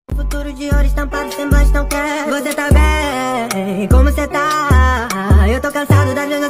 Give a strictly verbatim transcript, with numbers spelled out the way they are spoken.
Futuro de ouro estampado sem mais tão quer. Você tá bem? Como você tá? Eu tô cansado das mesmas